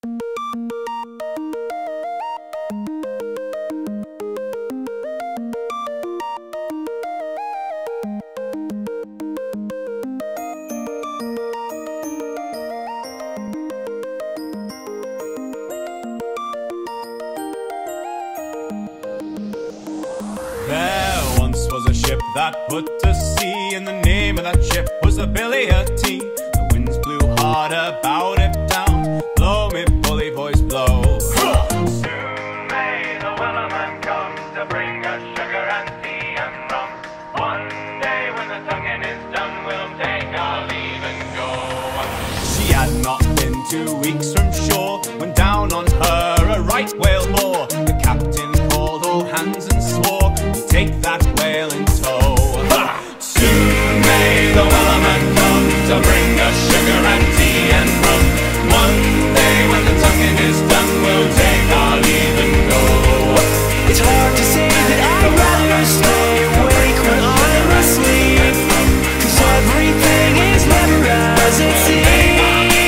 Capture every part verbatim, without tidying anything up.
There once was a ship that put to sea, and the name of that ship was the Billy O T. The winds blew hard about it down. Blow me bully boys, blow. Soon may the Wellerman come to bring us sugar and tea and rum. One day when the tonguing is done, we'll take our leave and go. She had not been two weeks from shore when down on her a right whale bore. The captain called all hands and swore he'd take that whale in tow. Ha! Soon may the Wellerman come to bring us sugar and tea and rum. One day when the tonguing is done, we'll take our leave and go. It's hard to say that I'd rather stay awake when I'm asleep, 'cause everything is never as it seems.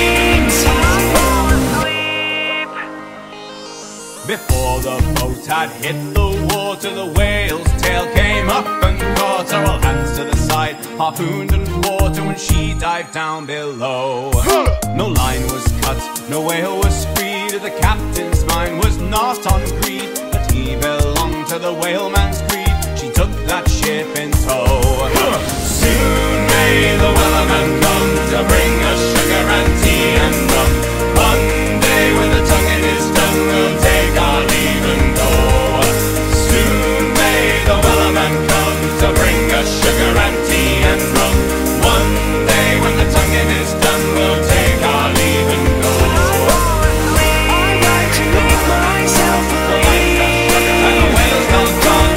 Before the boat had hit the water, the whale's tail came up and caught her. All hands to the side, harpooned and fought her when she dived down below. No line was cut, no whale was freed. The captain's mind was not on greed, but he belonged to the whaleman's creed. She took that ship in tow. Soon may the Wellerman come to bring us sugar and tea and rum. One day when the tonguing is done, we'll take our leave and go. Soon may the Wellerman come to bring us sugar and tea and rum. One day when the tonguing is done, we'll take our leave and go. I like to make myself believe And the whale's not gone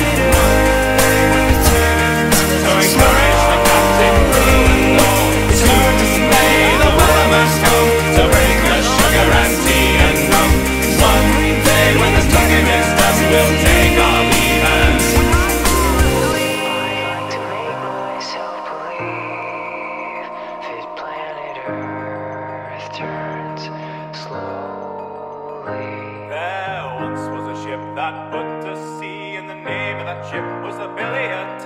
to encourage the captain crew and all. Soon may the Wellerman come to bring us sugar and tea and rum. One day when the tonguing is done, we'll take our leave and I like to make myself believe that planet Earth turns slowly. There once was a ship that put to sea, and the name of that ship was the Billy O T.